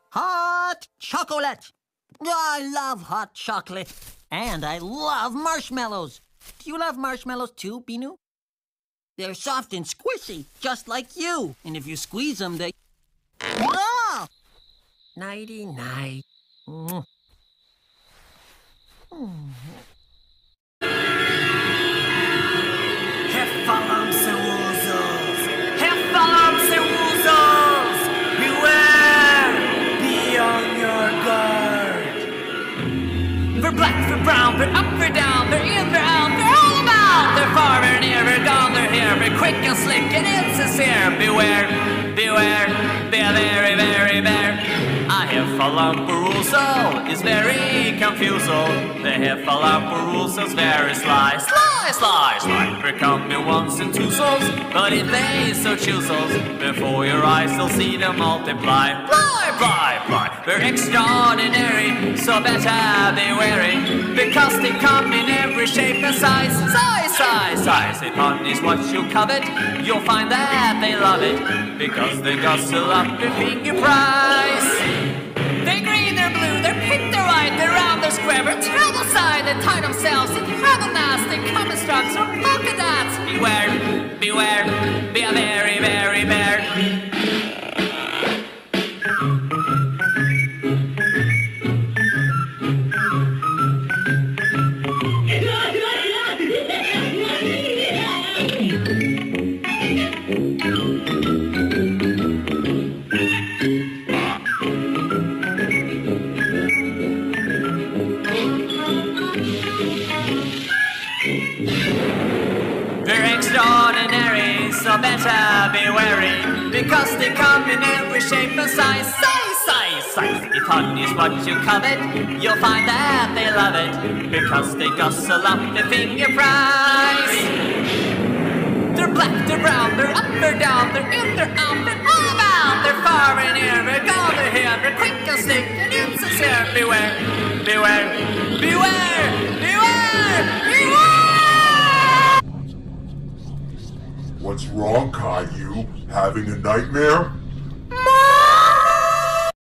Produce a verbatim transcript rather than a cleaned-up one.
Hot chocolate. I love hot chocolate. And I love marshmallows. Do you love marshmallows too, Binu? They're soft and squishy, just like you. And if you squeeze them, they... Ah! Nighty-night. Mm. Mm. Heffalumps and woozles! Heffalumps and woozles! Beware! Be on your guard! They're black, they're brown, they're up, they're down, they're in, they're out, they're all about! They're far, they're near, they're gone, they're here, they're quick and slick and insincere. Beware, beware, be very, very bare. A heffalump is very confusal. The heffalump is very sly, sly, sly, sly. They're coming once in two souls, but if they so choose souls, before your eyes you'll see them multiply. Fly, fly, fly. They're extraordinary, so better be wary, because they come in every shape and size. Size, size, size. If honey's what you covet, you'll find that they love it, because they guzzle up your finger price. They're green, they're blue, they're pink, they're white, they're round, they're square, they're terrible side, they tie themselves in horrible knots, they come in straps or polka dots. Beware, beware, be a very, very bear. They're extraordinary, so better be wary, because they come in every shape and size. Size, size, size. If honey's what you covet, you'll find that they love it, because they guzzle up the finger prize. They're black, they're brown, they're up, they're down, they're in, they're out, they're all about. They're far and near, they're gone, they're here, they're quick and slick and insincere. Beware, beware, beware, beware, beware! What's wrong, Caillou? Having a nightmare?